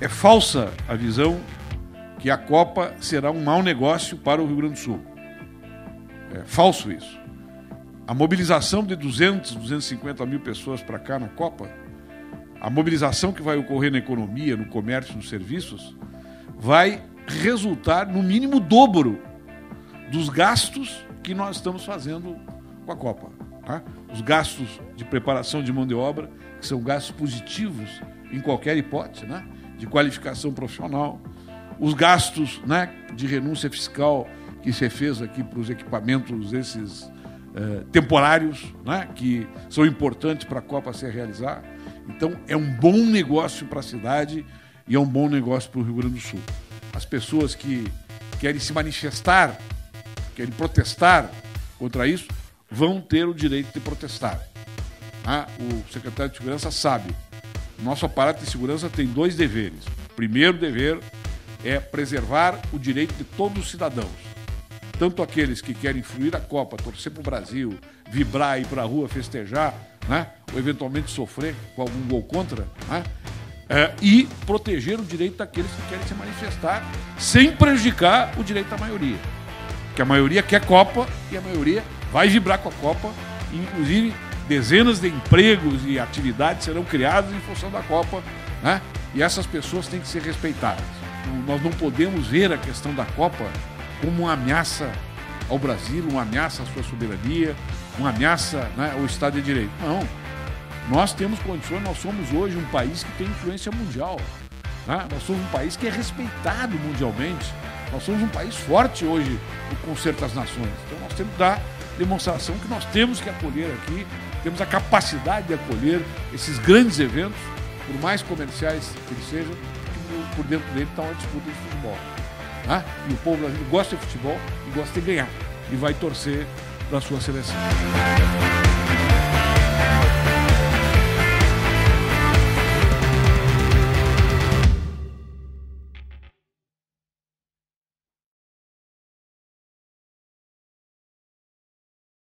é falsa a visão que a Copa será um mau negócio para o Rio Grande do Sul. É falso isso. A mobilização de 250 mil pessoas para cá na Copa, a mobilização que vai ocorrer na economia, no comércio, nos serviços, vai resultar no mínimo o dobro dos gastos que nós estamos fazendo com a Copa. Tá? Os gastos de preparação de mão de obra, que são gastos positivos em qualquer hipótese, né? De qualificação profissional, os gastos, né, de renúncia fiscal que se fez aqui para os equipamentos esses temporários, né, que são importantes para a Copa se realizar. Então, é um bom negócio para a cidade e é um bom negócio para o Rio Grande do Sul. As pessoas que querem se manifestar, querem protestar contra isso, vão ter o direito de protestar. O secretário de Segurança sabe. O nosso aparato de segurança tem 2 deveres. O primeiro dever é preservar o direito de todos os cidadãos. Tanto aqueles que querem fruir a Copa, torcer para o Brasil, vibrar, ir para a rua, festejar, né? Ou eventualmente sofrer com algum gol contra, né? E proteger o direito daqueles que querem se manifestar sem prejudicar o direito da maioria. Porque a maioria quer Copa e a maioria vai vibrar com a Copa, e, inclusive dezenas de empregos e atividades serão criadas em função da Copa, né? E essas pessoas têm que ser respeitadas. Nós não podemos ver a questão da Copa como uma ameaça ao Brasil, uma ameaça à sua soberania, uma ameaça, né, ao Estado de Direito. Não. Nós temos condições, nós somos hoje um país que tem influência mundial. Né? Nós somos um país que é respeitado mundialmente. Nós somos um país forte hoje no concerto das nações. Então nós temos que dar demonstração que nós temos que acolher aqui, temos a capacidade de acolher esses grandes eventos, por mais comerciais que eles sejam, que por dentro dele está uma disputa de futebol. Né? E o povo brasileiro gosta de futebol e gosta de ganhar. E vai torcer para a sua seleção.